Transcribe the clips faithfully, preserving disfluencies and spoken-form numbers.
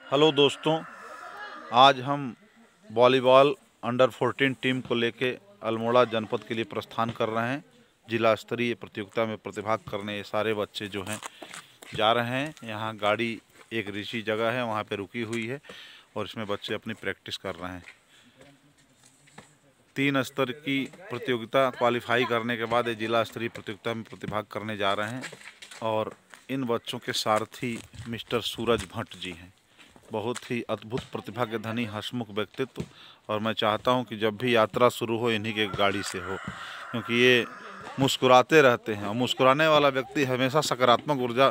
Hello दोस्तों, आज हम वॉलीबॉल अंडर फोर्टीन टीम को लेके अल्मोड़ा जनपद के लिए प्रस्थान कर रहे हैं। जिला स्तरीय प्रतियोगिता में प्रतिभाग करने ये सारे बच्चे जो हैं जा रहे हैं। यहाँ गाड़ी एक ऋषि जगह है, वहाँ पे रुकी हुई है और इसमें बच्चे अपनी प्रैक्टिस कर रहे हैं। तीन स्तर की प्रतियोगिता क्वालिफाई करने के बाद ये जिला स्तरीय प्रतियोगिता में प्रतिभाग करने जा रहे हैं और इन बच्चों के सारथी मिस्टर सूरज भट्ट जी हैं। बहुत ही अद्भुत प्रतिभा के धनी हंसमुख व्यक्तित्व, और मैं चाहता हूं कि जब भी यात्रा शुरू हो इन्हीं के गाड़ी से हो, क्योंकि ये मुस्कुराते रहते हैं और मुस्कुराने वाला व्यक्ति हमेशा सकारात्मक ऊर्जा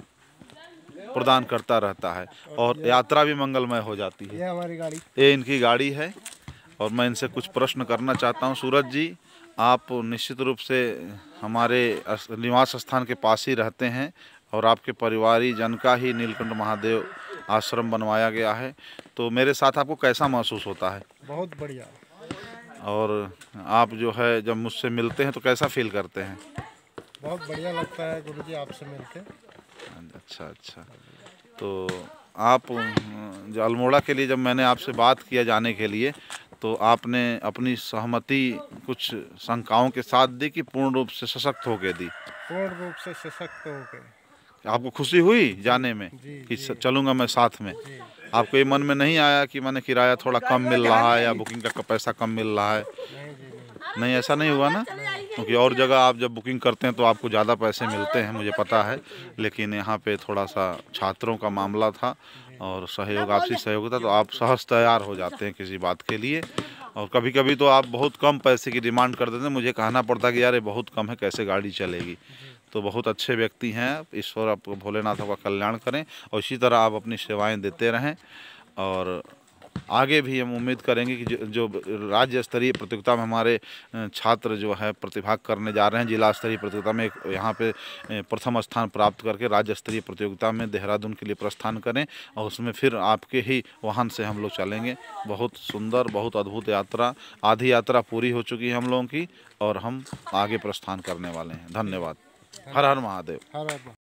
प्रदान करता रहता है और यात्रा भी मंगलमय हो जाती है। ये हमारी गाड़ी, ये इनकी गाड़ी है और मैं इनसे कुछ प्रश्न करना चाहता हूं। सूरज जी, आप निश्चित रूप से हमारे निवास स्थान के पास ही रहते हैं और आपके परिवारी जन का ही नीलकंठ महादेव आश्रम बनवाया गया है, तो मेरे साथ आपको कैसा महसूस होता है? बहुत बढ़िया। और आप जो है जब मुझसे मिलते हैं तो कैसा फील करते हैं? बहुत बढ़िया लगता है गुरुजी आपसे मिलके। अच्छा अच्छा, तो आप जो अल्मोड़ा के लिए जब मैंने आपसे बात किया जाने के लिए, तो आपने अपनी सहमति कुछ शंकाओं के साथ दी कि पूर्ण रूप से सशक्त होके दी? पूर्ण रूप से सशक्त होके। आपको खुशी हुई जाने में जी, कि जी, चलूँगा मैं साथ में? जी। आपको ये मन में नहीं आया कि मैंने किराया थोड़ा कम मिल रहा है या बुकिंग का पैसा कम मिल रहा है? नहीं जी, नहीं। नहीं, ऐसा नहीं हुआ ना? क्योंकि और जगह आप जब बुकिंग करते हैं तो आपको ज़्यादा पैसे मिलते हैं, मुझे पता है, लेकिन यहाँ पे थोड़ा सा छात्रों का मामला था और सहयोग, आपसी सहयोग था, तो आप सहज तैयार हो जाते हैं किसी बात के लिए। और कभी कभी तो आप बहुत कम पैसे की डिमांड कर देते हैं, मुझे कहना पड़ता है कि यार ये बहुत कम है, कैसे गाड़ी चलेगी। तो बहुत अच्छे व्यक्ति हैं आप, ईश्वर आपको भोलेनाथ का कल्याण करें और इसी तरह आप अपनी सेवाएं देते रहें। और आगे भी हम उम्मीद करेंगे कि जो, जो राज्य स्तरीय प्रतियोगिता में हमारे छात्र जो है प्रतिभाग करने जा रहे हैं, जिला स्तरीय प्रतियोगिता में यहाँ पे प्रथम स्थान प्राप्त करके राज्य स्तरीय प्रतियोगिता में देहरादून के लिए प्रस्थान करें और उसमें फिर आपके ही वाहन से हम लोग चलेंगे। बहुत सुंदर, बहुत अद्भुत यात्रा, आधी यात्रा पूरी हो चुकी है हम लोगों की और हम आगे प्रस्थान करने वाले हैं। धन्यवाद। हर हर महादेव। हर हर